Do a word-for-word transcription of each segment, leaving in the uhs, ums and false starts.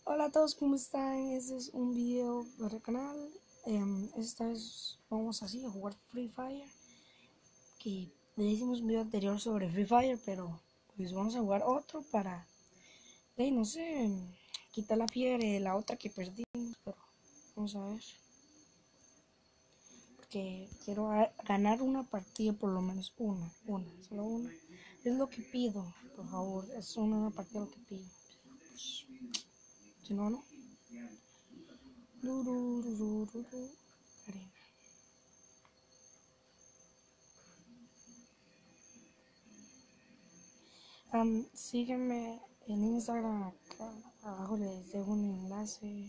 Hola a todos, ¿cómo están? Este es un video para el canal. Um, esta vez vamos así a jugar Free Fire. Que le hicimos un video anterior sobre Free Fire, pero pues vamos a jugar otro para, de, no sé, quitar la fiebre de la otra que perdimos. Pero vamos a ver. Porque quiero ganar una partida, por lo menos una, una, solo una. Es lo que pido, por favor. Es una, una partida lo que pido. Pues, si no, no. Arena. Um, sígueme en Instagram, acá abajo les dejo un enlace.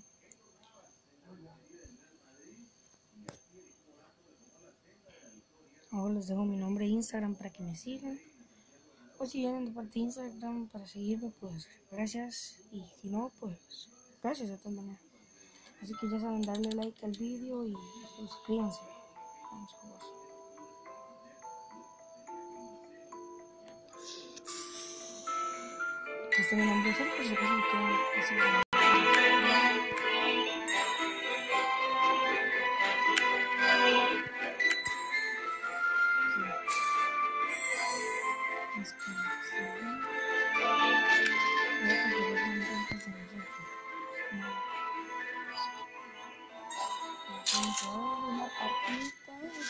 Abajo les dejo mi nombre de Instagram para que me sigan. O si vienen de parte de Instagram para seguirme, pues gracias. Y si no, pues gracias de todas maneras. Así que ya saben, darle like al vídeo y suscríbanse. Vamos a jugar. Este es mi nombre, por si acaso me quedan así. Una partita.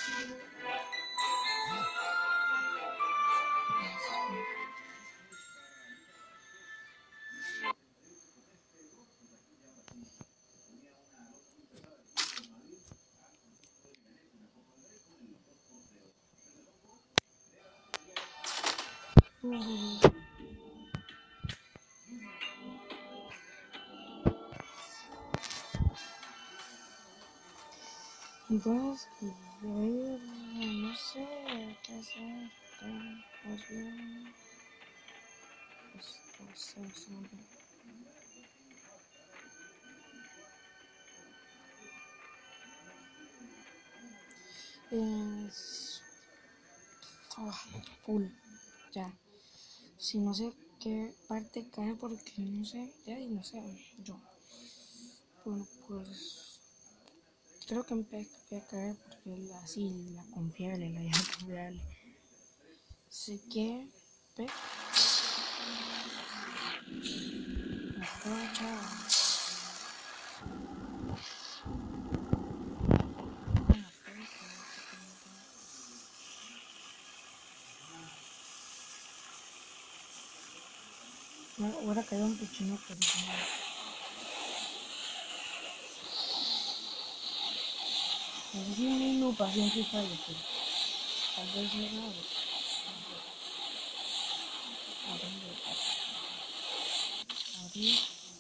Uh. Entonces, a ver, no sé qué hacer. Vamos bien. Esto se usa muy bien. Es oh, full. Ya. Si no sé qué parte cae porque no sé, ya y no sé yo. Bueno, pues creo que empieza a caer porque la, así la confiable, la vieja confiable. Sé que P. Acá, chao. No, ahora cayó un pichino, pero no. Es un no paciencia y fallo, pero tal vez no es nada. Abrir.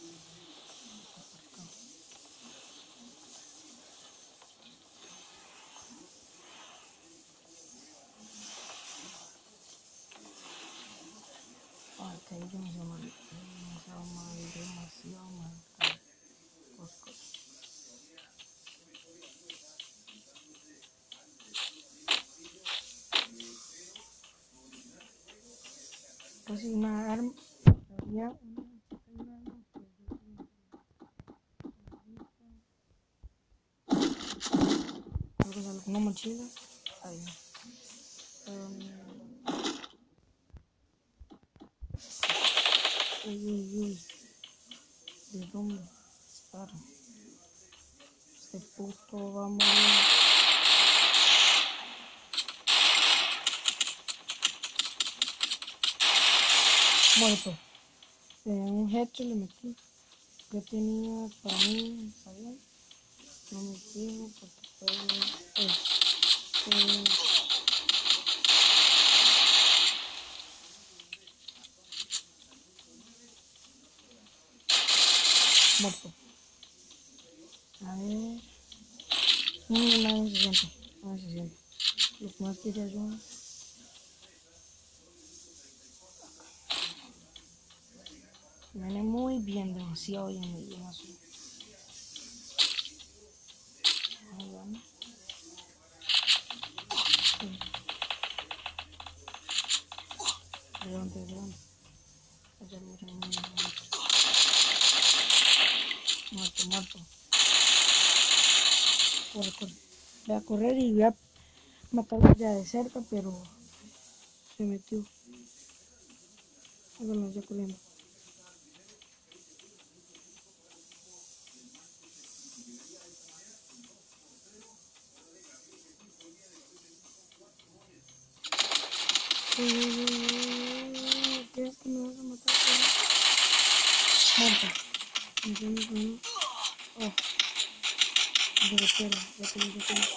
Ay, caí demasiado mal, demasiado mal, demasiado mal. Casi una arma, había una arma que yo una mochila, ahí. Um, uy, uy, uy, ¿de dónde disparo? Este puto va a morir. Muerto. Eh, un headshot le metí. Yo tenía para mí, está bien. No me fijo porque fue este. Muerto. A ver. No, no, se siente. No se siente. Lo que más quería yo. Me viene muy bien, demasiado bien, muy bien así. Ahí van. Sí. ¿De dónde? ¿De dónde? Allá lo verán muy bien. muerto. Corre, corre. Voy a correr y voy a matarlo ya de cerca, pero se metió. Bueno, ya corriendo. ¿Crees que me vas a matar? Muerto. Entonces, oh, ya te quiero, ya te ya te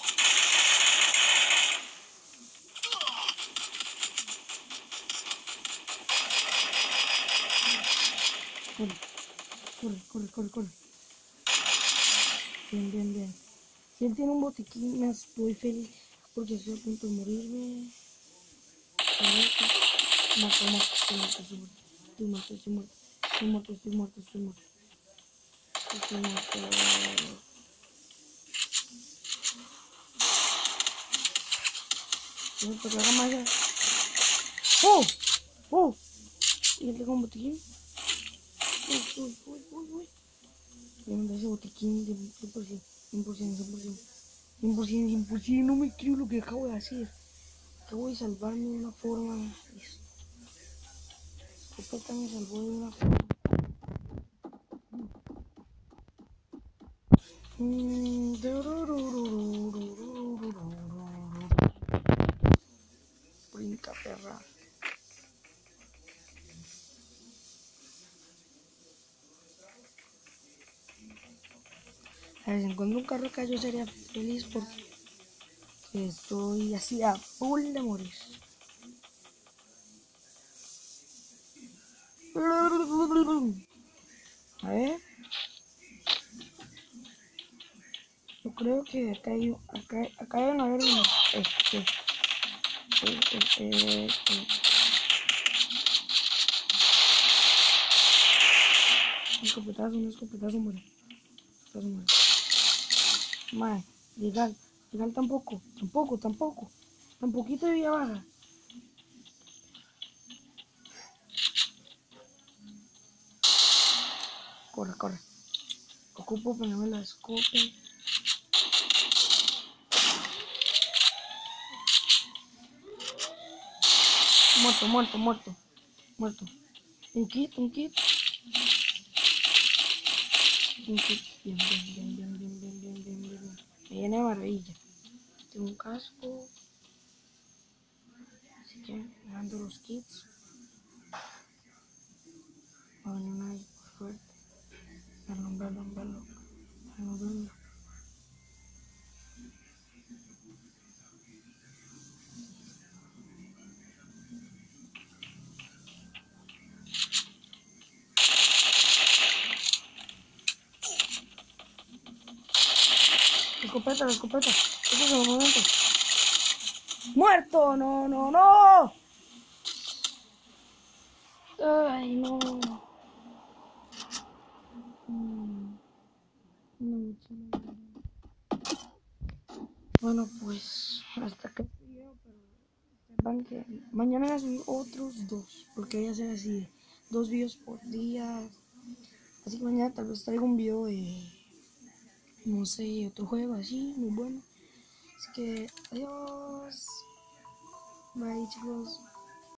Corre, corre, corre, corre, corre. Bien, bien, bien. Si él tiene un botiquín, me estoy feliz porque estoy a punto de morirme. Muerto, muerto, estoy muerto, estoy muerto, estoy muerto, estoy muerto, estoy muerto, estoy muerto, estoy muerto, estoy muerto. No sé, haga más ya. ¡Oh! ¡Oh! ¿Y él tengo un botiquín? ¡Uy, uy, uy, uy, uy! Voy a mandar ese botiquín de cien por ciento, cien por ciento, cien por ciento, cien por ciento, cien por ciento, no me creo lo que acabo de hacer. Acabo de salvarme de una forma. Escopeta me salvó de una forma. Brinca, perra. A ver, si encuentro un carro acá yo sería feliz porque estoy así a full de morir. A ver. Yo creo que acá hay, acá, acá deben haber unos. Este, eh, eh, eh, eh. Un escopetazo, un escopetazo muere. Escopetazo muere. Madre, legal, legal tampoco, tampoco, tampoco. Tampoquito de vida baja. Corre, corre. Ocupo ponerme la escope. Muerto, muerto, muerto. Muerto. Un kit, un kit. Un kit. Bien, bien, bien, bien, bien, bien, bien, bien, bien, bien. Me viene de maravilla. Tengo un casco. Así que me dando los kits. Va a venir una ahí por fuerte. Verlo, verlo, verlo. Verlo, verlo. La escopeta, la escopeta. Este es el momento. ¡Muerto! ¡No, no, no! Ay, no. Mm, no, chino. Bueno, pues hasta que este video, pero sepan que mañana voy a subir otros dos, porque voy a hacer así, dos videos por día. Así que mañana tal vez traigo un video de, no sé, otro juego así, muy bueno. Así que adiós. Bye, chicos.